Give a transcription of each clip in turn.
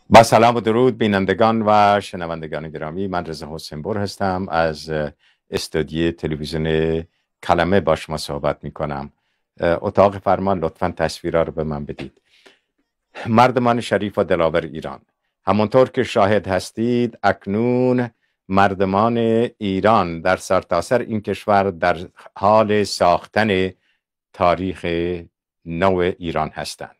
با سلام و درود بینندگان و شنوندگان گرامی، من رضا حسین‌پور هستم. از استودیوی تلویزیون کلمه با شما صحبت می کنم. اتاق فرمان، لطفاً تصویرها رو به من بدید. مردمان شریف و دلاور ایران، همونطور که شاهد هستید اکنون مردمان ایران در سرتاسر این کشور در حال ساختن تاریخ نو ایران هستند.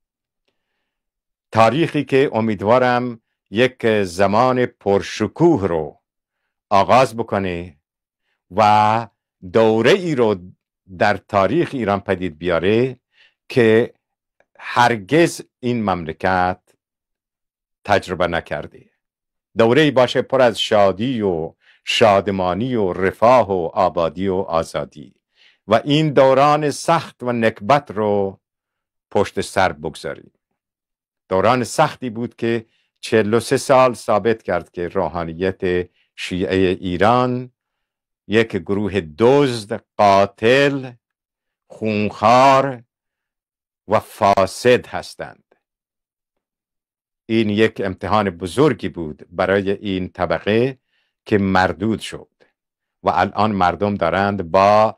تاریخی که امیدوارم یک زمان پرشکوه رو آغاز بکنه و دوره ای رو در تاریخ ایران پدید بیاره که هرگز این مملکت تجربه نکرده. دوره ای باشه پر از شادی و شادمانی و رفاه و آبادی و آزادی و این دوران سخت و نکبت رو پشت سر بگذاریم. دوران سختی بود که 43 سال ثابت کرد که روحانیت شیعه ایران یک گروه دزد، قاتل، خونخوار و فاسد هستند. این یک امتحان بزرگی بود برای این طبقه که مردود شد و الان مردم دارند با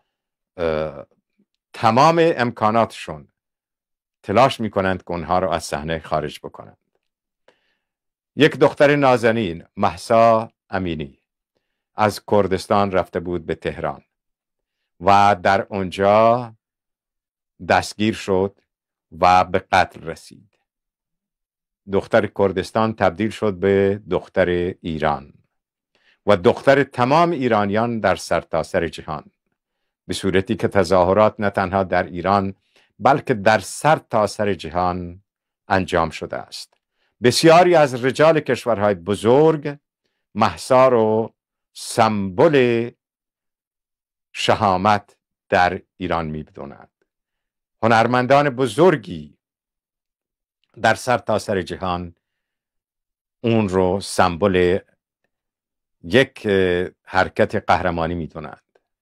تمام امکاناتشون تلاش میکنند که اونها رو از صحنه خارج بکنند. یک دختر نازنین، مهسا امینی، از کردستان رفته بود به تهران و در اونجا دستگیر شد و به قتل رسید. دختر کردستان تبدیل شد به دختر ایران و دختر تمام ایرانیان در سرتاسر جهان، به صورتی که تظاهرات نه تنها در ایران بلکه در سرتاسر جهان انجام شده است. بسیاری از رجال کشورهای بزرگ مهسا رو سمبل شهامت در ایران می‌دونند. هنرمندان بزرگی در سرتاسر جهان اون رو سمبل یک حرکت قهرمانی می‌دونند.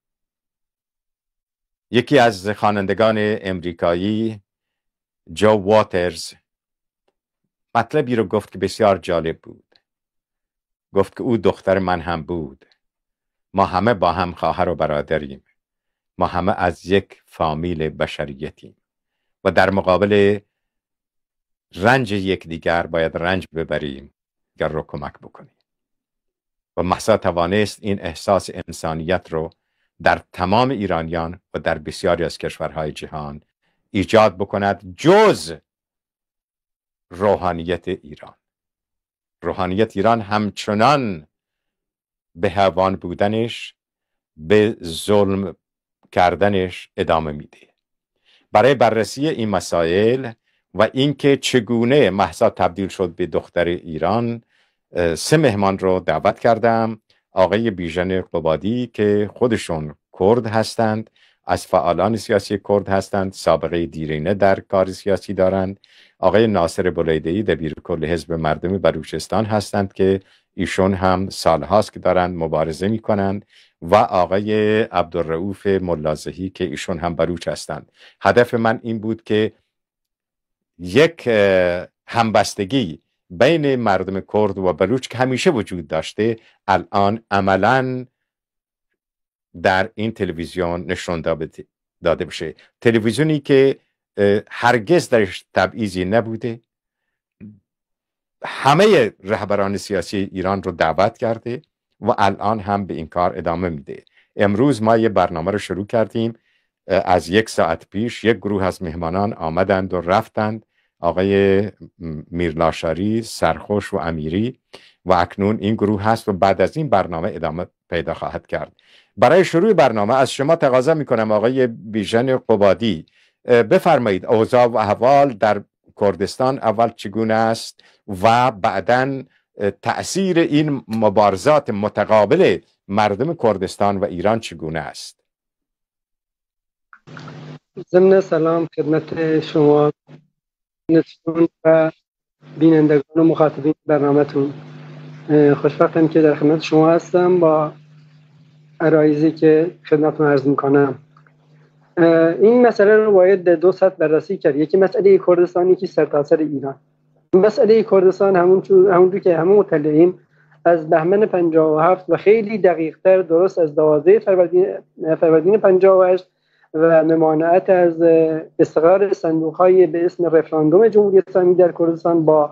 یکی از خوانندگان امریکایی، جو واترز، مطلبی رو گفت که بسیار جالب بود. گفت که او دختر من هم بود. ما همه با هم خواهر و برادریم. ما همه از یک فامیل بشریتیم و در مقابل رنج یکدیگر باید رنج ببریم، گر رو کمک بکنیم. و مهسا توانست این احساس انسانیت رو در تمام ایرانیان و در بسیاری از کشورهای جهان ایجاد بکند، جز روحانیت ایران. روحانیت ایران همچنان به حیوان بودنش، به ظلم کردنش ادامه میده. برای بررسی این مسائل و اینکه چگونه مهسا تبدیل شد به دختر ایران، 3 مهمان رو دعوت کردم. آقای بیژن قبادی که خودشون کرد هستند، از فعالان سیاسی کرد هستند، سابقه دیرینه در کار سیاسی دارند. آقای ناصر بولیده‌ای دبیر کل حزب مردم بلوچستان هستند که ایشون هم سالهاست که دارند مبارزه می کنند، و آقای عبدالرؤوف ملازهی که ایشون هم بلوچ هستند. هدف من این بود که یک همبستگی بین مردم کرد و بلوچ که همیشه وجود داشته، الان عملاً در این تلویزیون نشون داده بشه. تلویزیونی که هرگز درش تبعیضی نبوده، همه رهبران سیاسی ایران رو دعوت کرده و الان هم به این کار ادامه میده. امروز ما یه برنامه رو شروع کردیم. از 1 ساعت پیش یک گروه از مهمانان آمدند و رفتند، آقای میرناشاری، سرخوش و امیری، و اکنون این گروه هست و بعد از این برنامه ادامه پیدا خواهد کرد. برای شروع برنامه از شما تقاضا میکنم آقای بیژن قبادی بفرمایید اوضاع و احوال در کردستان اول چگونه است و بعداً تأثیر این مبارزات متقابل مردم کردستان و ایران چگونه است. ضمن سلام خدمت شما و بینندگان و مخاطبین برنامه‌تون. خوشبختم که در خدمت شما هستم با عرایضی که خدمتتون عرض میکنم. این مسئله رو باید 2 سطح بررسی کرد. یکی مسئله کردستان، یکی سرتاسر ایران. مسئله کردستان همونجور که همون مطلعیم از بهمن 57 و خیلی دقیق‌تر درست از 12 فروردین 58 و ممانعت از استقرار صندوق‌های به اسم رفراندوم جمهوری اسلامی در کردستان با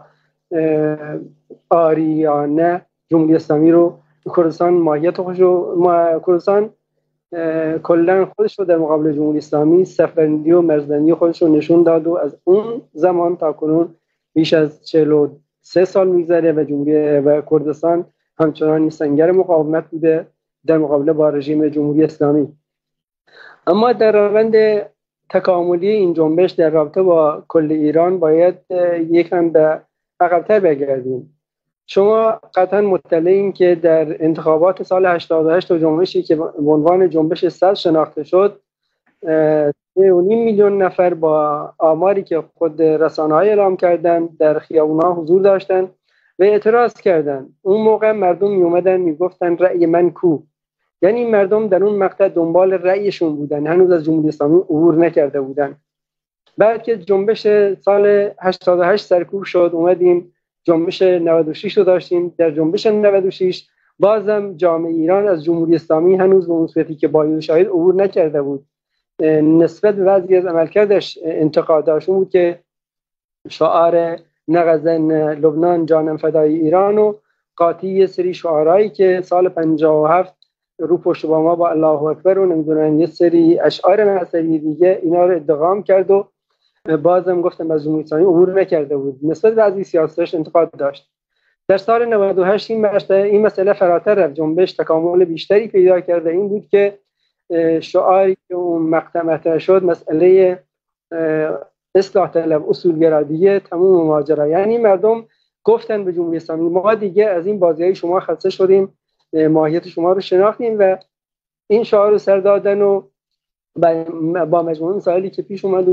آریانه جمهوری اسلامی رو کردستان ماهیت خودش رو کردستان کلا خودش رو در مقابل جمهوری اسلامی صفبندی و مرزبندی خودش رو نشون داد و از اون زمان تا کنون بیش از 43 سال میگذره و و کردستان همچنان سنگر مقاومت بوده در مقابله با رژیم جمهوری اسلامی. اما در روند تکاملی این جنبش در رابطه با کل ایران باید یکم به عقب‌تر بگردیم. شما قطعا مطلعین که در انتخابات سال 88 و جنبشی که به عنوان جنبش صدر شناخته شد 3.5 میلیون نفر با آماری که خود رسانه‌ها اعلام کردن در خیابان‌ها حضور داشتن و اعتراض کردن. اون موقع مردم می اومدن میگفتن رأی من کو، یعنی مردم در اون مقطع دنبال رأیشون بودن، هنوز از جمهوری اسلامی عبور نکرده بودن. بعد که جنبش سال 88 سرکوب شد اومدیم جنبش 96 رو داشتیم. در جنبش 96 بازم جامعه ایران از جمهوری اسلامی هنوز به اون صورتی که باید شاید عبور نکرده بود. نسبت به بعضی از عملکردش انتقاد داشتون بود که شعار نغزن لبنان جانم فدای ایران و قاطی یه سری شعارهایی که سال 57 رو پشت با با الله اکبر و نمیدونن یه سری اشعار مذهبی دیگه اینا رو ادغام کرد و بازم گفتم از جمهوری اسلامی عبور نکرده بود. نسبت به بعضی سیاستش انتقاد داشت. در سال 98 این مسئله فراتر رفت. جنبش تکامل بیشتری پیدا کرده. این بود که شعاری که اون مقطع مطرح شد مسئله اصلاح طلب اصولگرا دیگه تموم ماجرا، یعنی مردم گفتن به جمهوری اسلامی ما دیگه از این بازیای شما خسته شدیم، ماهیت شما رو شناختیم و این شعار رو سر دادن و با مجموعه مسائلی که پیش اومد و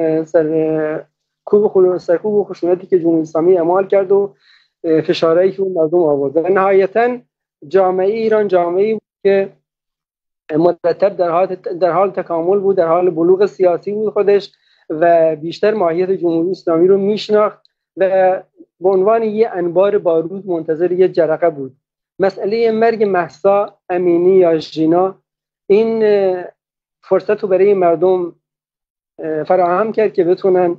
سرکوب و خشونتی که جمهوری اسلامی اعمال کرد و فشارهایی که اون مردم آورد. نهایتاً جامعه ایران جامعه‌ای بود که مرتب در حال تکامل بود، در حال بلوغ سیاسی بود خودش و بیشتر ماهیت جمهوری اسلامی رو میشناخت و به عنوان یه انبار بارود منتظر یه جرقه بود. مسئله مرگ مهسا امینی یا ژینا این فرصت رو برای مردم فراهم کرد که بتونن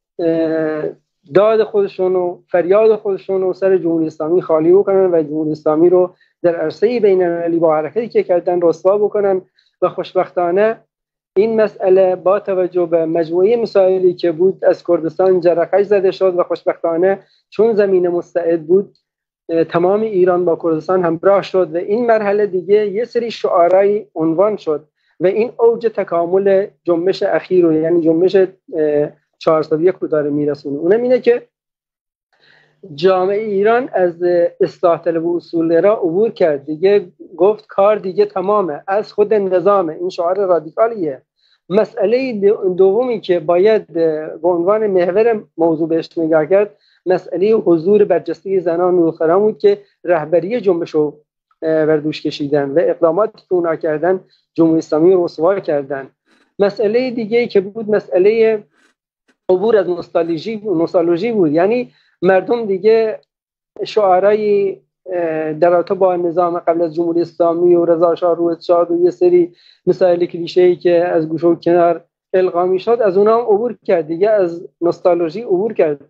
داد خودشون و فریاد خودشون رو سر جمهوری اسلامی خالی بکنن و جمهوری اسلامی رو در عرصه بین‌المللی با حرکتی که کردن رسوا بکنن. و خوشبختانه این مسئله با توجه به مجموعه مسائلی که بود از کردستان جرقه‌اش زده شد و خوشبختانه چون زمین مستعد بود تمام ایران با کردستان همراه شد و این مرحله دیگه یه سری شعارهای عنوان شد و این اوج تکامل جنبش اخیر رو یعنی جنبش 401 رو داره میرسونه. اونم اینه که جامعه ایران از اصلاح طلب و اصولگرا عبور کرد، دیگه گفت کار دیگه تمامه، از خود نظامه. این شعار رادیکالیه. مسئله دومی که باید به عنوان محور موضوع بهش نگاه کرد مسئله حضور برجسته زنان و دختران بود که رهبری جنبش رو بر دوش کشیدن و اقداماتی که اونا کردن جمهوری اسلامی رو رسوا کردن. مسئله دیگه که بود مسئله عبور از نوستالژی بود، یعنی مردم دیگه شعارهای در رابطه با نظام قبل از جمهوری اسلامی و رضا شاه روح‌شاد و یه سری مسائل کلیشه‌ای که از گوشه و کنار القا می‌شد از اونها عبور کرد، دیگه از نوستالژی عبور کرد.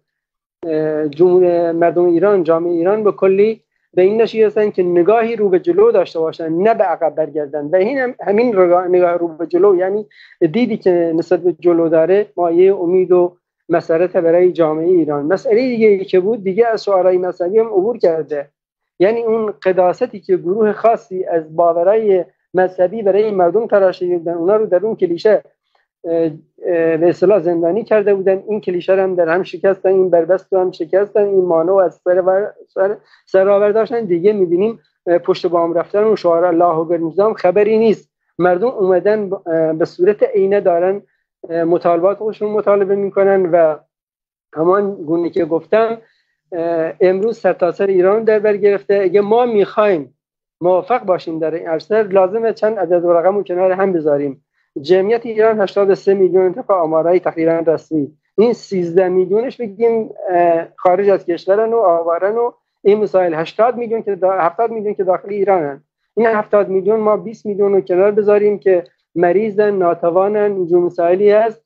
مردم ایران جامعه ایران به کلی به این نتیجه رسیدن که نگاهی رو به جلو داشته باشن نه به عقب برگردن و همین نگاه رو به جلو یعنی دیدی که نسبت به جلو داره مایه امید و مسرت برای جامعه ایران. مسئله دیگه که بود دیگه از شعارهای مذهبی هم عبور کرده، یعنی اون قداستی که گروه خاصی از باورهای مذهبی برای مردم تراشیده بودن اونا رو در اون کلیشه به اصطلاح زندانی کرده بودن. این کلیشه هم در هم شکستن، این بربست هم شکستن، این مانو از سر داشتن. دیگه میبینیم پشت بام رفتن و شعار الله اکبر نظام خبری نیست. مردم اومدن به صورت عینه دارن مطالبات خودشون مطالبه میکنن و همان گونه که گفتم امروز سرتاسر ایران در بر گرفته. اگه ما میخوایم موفق باشیم در این عرصه لازمه چند عدد و رقم رو کنار هم بذاریم. جمعیت ایران 83 میلیون طبق آمارهای تقریبا رسمی این 13 میلیونش بگیم خارج از کشورن و آوارن و این مسائل 80 میلیون که 70 میلیون که داخل ایرانن. این 70 میلیون ما 20 میلیون رو کنار بذاریم که مریضن، ناتوانن، اینجور مسائلی هست.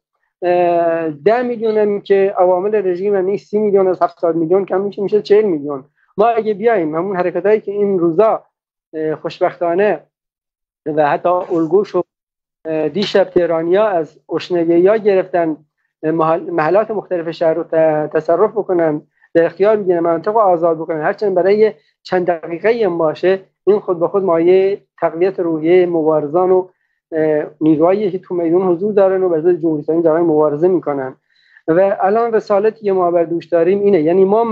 10 میلیون هم که عوامل رژیم هم 30 میلیون از 70 میلیون کم میشه 40 میلیون. ما اگه بیایم همون حرکتایی که این روزا خوشبختانه و حتی الگوش و دیشب تهرانیا از اشنگی‌ها گرفتن محلات مختلف شهر رو تصرف بکنن، در اختیار بگیرن، مناطق رو آزاد بکنن، هرچند برای چند دقیقه هم باشه، این خود به خود مایه تقویت روحیه مبارزان و نیروهایی که تو میدون حضور دارن و به ضد جمهوری اسلامی دارن مبارزه میکنن. و الان رسالتی که ما بر دوش داریم اینه، یعنی ما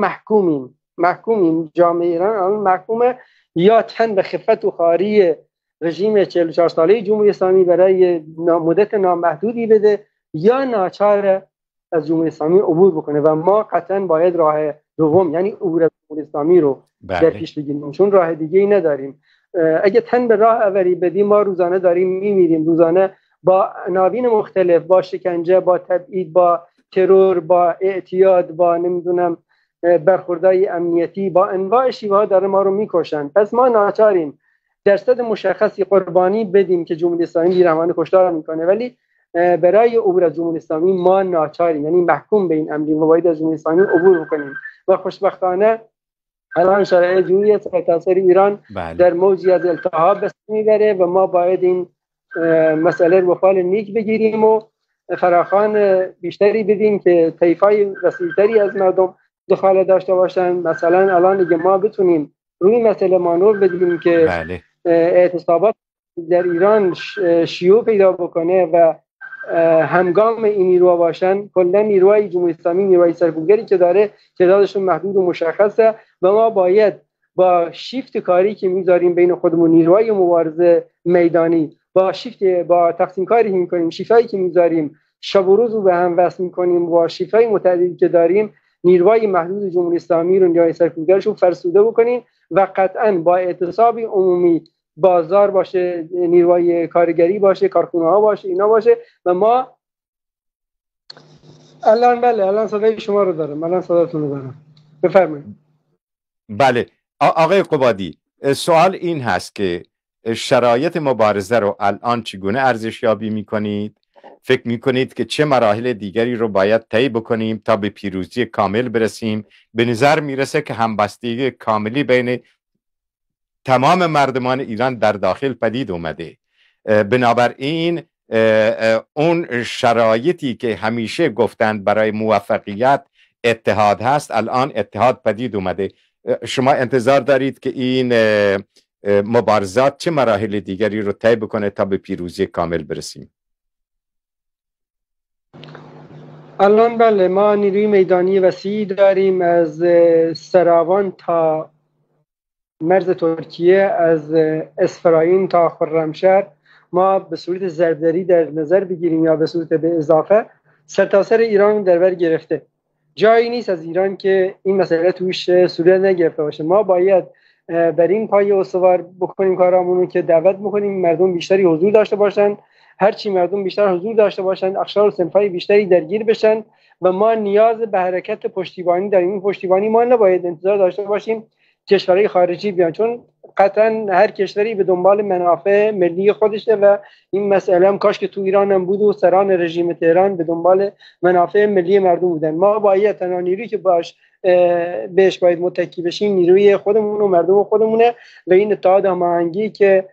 محکومیم، جامعه ایران الان محکومه یا تن به خفت و خواری رژیم 44 ساله جمهوری اسلامی برای مدت نامحدودی بده یا ناچار از جمهوری اسلامی عبور بکنه و ما قطعا باید راه دوم یعنی عبور از جمهوری اسلامی رو در پیش بگیریم، چون راه دیگه ای نداریم. اگه تن به راه اولی بدیم ما روزانه داریم میمیریم، روزانه با عناوین مختلف، با شکنجه، با تبعید، با ترور، با اعتیاد، با نمیدونم برخوردهای امنیتی، با انواع شیوه ها داره ما رو میکشن. پس ما ناچاریم درصد مشخصی قربانی بدیم که جمهوری اسلامی بیرحمانه کشتار میکنه، ولی برای عبور از جمهوری اسلامی ما ناچاریم، یعنی محکوم به این امریم و باید از جمهوری اسلامی عبور بکنیم. و خوشبختانه الان شرایط جوری است که تاثیر ایران در موجی از التهاب به سر میبره و ما باید این مسئله رو فال نیک بگیریم و فراخوان بیشتری بدیم که طیفای وسیع‌تری از مردم دخالت داشته باشن. مثلا الان اگه ما بتونیم روی مسئله مانور بدیم که اعتصابات در ایران شیوع پیدا بکنه و همگام این نیروها باشن، کلا نیروهای جمهوری اسلامی نیروهای سرکوبگری که داره تعدادشون محدود و مشخصه و ما باید با شیفت کاری که میذاریم بین خودمون نیروهای مبارزه میدانی، با تقسیم کاری میکنیم، شیفایی که میذاریم شب و روز رو به هم وصل میکنیم، با شیفای متعددی که داریم نیروهای محدود جمهوری اسلامی رو نیروهای سرکوبگرش رو فرسوده بکنیم و قطعا با اعتصاب عمومی، بازار باشه، نیروهای کارگری باشه، کارخونه ها باشه، اینا باشه. و ما الان صدای شما رو دارم، الان صداتون رو دارم، بفرمایید. بله آقای قبادی، سوال این هست که شرایط مبارزه رو الان چگونه ارزشیابی میکنید؟ فکر میکنید که چه مراحل دیگری رو باید طی بکنیم تا به پیروزی کامل برسیم؟ به نظر میرسه که همبستگی کاملی بین تمام مردمان ایران در داخل پدید اومده، بنابراین اون شرایطی که همیشه گفتند برای موفقیت اتحاد هست، الان اتحاد پدید اومده. شما انتظار دارید که این مبارزات چه مراحل دیگری رو طی بکنه تا به پیروزی کامل برسیم؟ الان بله، ما نیروی میدانی وسیعی داریم، از سراوان تا مرز ترکیه، از اسفراین تا خرمشهر. ما به صورت ضربدری در نظر بگیریم یا به صورت به اضافه سرتاسر ایران در بر گرفته. جایی نیست از ایران که این مسئله توش صورت نگرفته باشه. ما باید بر این پایه استوار بکنیم کارامونو که دعوت بکنیم مردم بیشتری حضور داشته باشن. هرچی مردم بیشتر حضور داشته باشن، اقشار و صنفای بیشتری درگیر بشن و ما نیاز به حرکت پشتیبانی داریم. این پشتیبانی ما نباید انتظار داشته باشیم کشورهای خارجی بیان، چون قطعا هر کشوری به دنبال منافع ملی خودشه و این مسئله هم کاش که تو ایران هم بود و سران رژیم تهران به دنبال منافع ملی مردم بودن. ما باید تنها نیرویی که بهش باید متکی بشیم نیروی خودمون و مردم خودمونه و این اتحاد هماهنگی که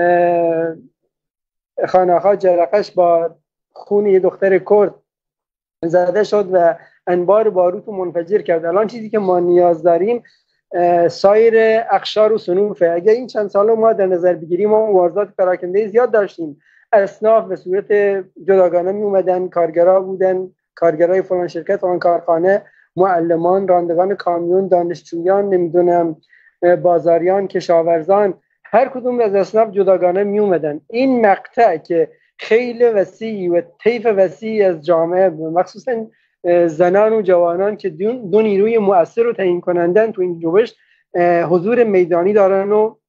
خانه‌ها جرقش با خون یه دختر کرد زده شد و انبار باروت رو منفجر کرد. الان چیزی که ما نیاز داریم سایر اقشار و صنوفه. اگر این چند سال ما در نظر بگیریم ما مبارزات پراکنده زیاد داشتیم. اصناف به صورت جداگانه می اومدن، کارگرا بودن، کارگرای فلان شرکت، فلان کارخانه، معلمان، رانندگان کامیون، دانشجویان، نمیدونم بازاریان، کشاورزان، هر کدوم از اصناف جداگانه می اومدن. این مقطع که خیلی وسیع و طیف وسیع از جامعه مخصوصا زنان و جوانان که دو نیروی مؤثر رو تعیین کنندن تو این جنبش حضور میدانی دارن و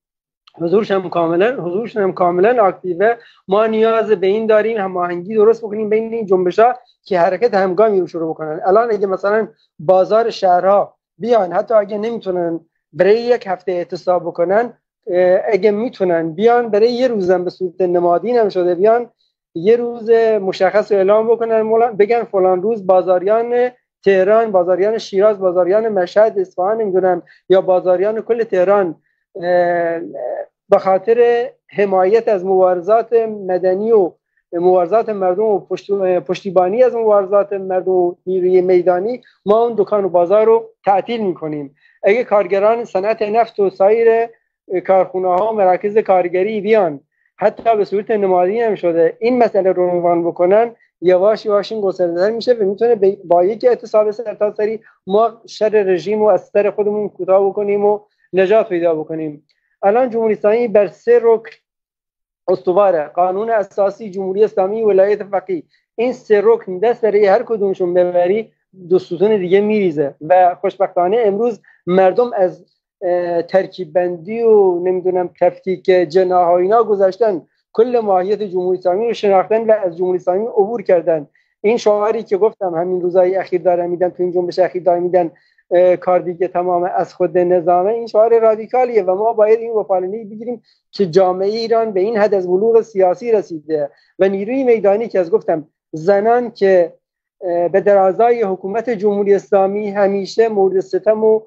حضورشون هم کاملا اکتیوه. ما نیاز به این داریم هماهنگی درست بکنیم بین این جنبش‌ها که حرکت همگامی رو شروع بکنن. الان اگه مثلا بازار شهرها بیان، حتی اگه نمیتونن برای یک هفته اعتصاب بکنن، اگه میتونن بیان برای یه روزم به صورت نمادین هم شده بیان یه روز مشخص اعلام بکنن، بگن فلان روز بازاریان تهران، بازاریان شیراز، بازاریان مشهد، اصفهان، نمیدونم، یا بازاریان کل تهران به خاطر حمایت از مبارزات مدنی و مبارزات مردم و پشتیبانی از مبارزات مردم و نیروی میدانی، ما اون دکان و بازار رو تعطیل میکنیم. اگه کارگران صنعت نفت و سایر کارخونه ها و مراکز کارگری بیان، حتی به صورت نمادین هم شده، این مسئله رو عنوان بکنن، یواش یواش این گسترده‌تر میشه و میتونه با یک اعتصاب سرتاسری ما شر رژیم و از سر خودمون کوتاه بکنیم و نجات پیدا بکنیم. الان جمهوری اسلامی بر 3 رکن استواره: قانون اساسی، جمهوری اسلامی، ولایت فقیه. این 3 رکن دست برای هر کدومشون ببری، دو ستون دیگه میریزه و خوشبختانه امروز مردم از ترکیب بندی و نمیدونم تفکیک جناح اینا گذاشتن، کل ماهیت جمهوری اسلامی رو شناختن و از جمهوری اسلامی عبور کردن. این شعاری که گفتم همین روزهای اخیر دارن میدن، تو این جنبش اخیر دارن میدن، کار دیگه تمام از خود نظامه، این شعار رادیکالیه و ما باید این وفالینی بگیریم که جامعه ایران به این حد از بلوغ سیاسی رسیده و نیروی میدانی که از گفتم زنان که به درازای حکومت جمهوری اسلامی همیشه مورد ستم و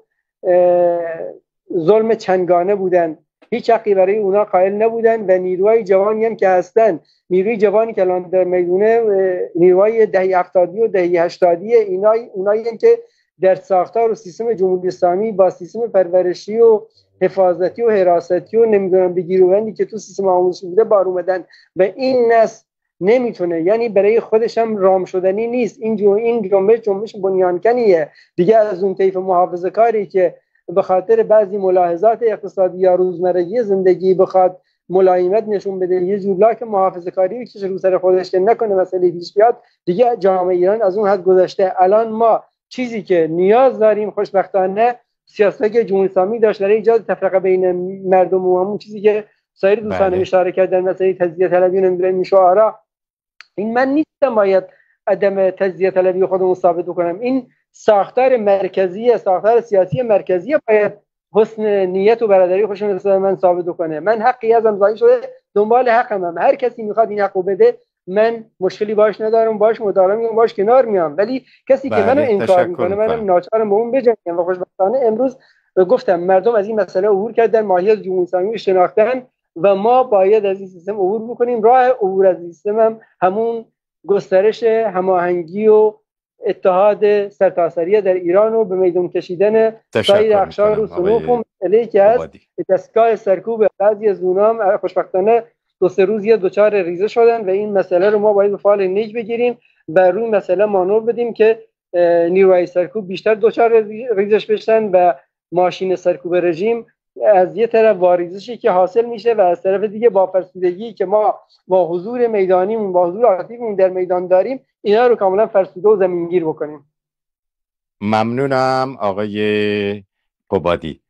ظلم چندگانه بودن، هیچ حقی برای اونا قائل نبودن و نیروهای جوانی هم که هستن، نیروی جوانی که الان در میدونه، نیروهای دهه 70 و دهه 80 اونایی که در ساختار و سیستم جمهوری اسلامی با سیستم پرورشی و حفاظتی و حراستی و نمیدونم بگیروبندی که تو سیستم آموزشی بوده بار اومدن و این نسل نمیتونه، یعنی برای خودش هم رام شدنی نیست. این جنبش بنیانکنیه دیگه، از اون طیف محافظه کاری که به خاطر بعضی ملاحظات اقتصادی یا روزمرگی زندگی بخواد ملایمت نشون بده، یه جور لاک محافظه کاری بکشه رو سر خودش که نکنه مسئله پیش بیاد، دیگه جامعه ایران از اون حد گذشته. الان ما چیزی که نیاز داریم خوشبختانه سیاست که جمهوری اسلامی داشت برای ایجاد تفرقه بین مردم و همون چیزی که سایر دوستان اشاره کردن، مثلا تجزیه طلبی نمیدونم شعارا، این من نیستم باید عدم تجزیه طلبی خودمون ثابت کنم. این ساختار مرکزی، ساختار سیاسی مرکزی باید حسن نیت و برادری خودشون نسبت من ثابت کنه. من حقی ازم ضایع شده، دنبال حقم. هر کسی میخواد این حقو بده، من مشکلی باش ندارم، باش مدارا میام، باش کنار میام، ولی کسی که منو انکار میکنه منم ناچارم با اون بجنگم. و خوشبختانه امروز گفتم مردم از این مسئله عبور کردن، ماهیت جمهوری اسلامی رو شناختن و ما باید از این سیستم عبور بکنیم. راه عبور از این سیستم همون گسترش هماهنگی و اتحاد سرتاسری در ایران و به میدان کشیدن سایر اقشار و صنوف و مسئله‌ای که هست دستگاه سرکوب بعضی از اونها خوشبختانه 2-3 روز یه دوچار ریزه شدن و این مسئله رو ما باید به فعال نیک بگیریم و روی مسئله مانور بدیم که نیروهای سرکوب بیشتر دوچار ریزش بشن و ماشین سرکوب رژیم از یه طرف واریزشی که حاصل میشه و از طرف دیگه با فرسودگی که ما با حضور میدانیمون، با حضور اکتیومون در میدان داریم، اینا رو کاملا فرسوده و زمینگیر بکنیم. ممنونم آقای قبادی.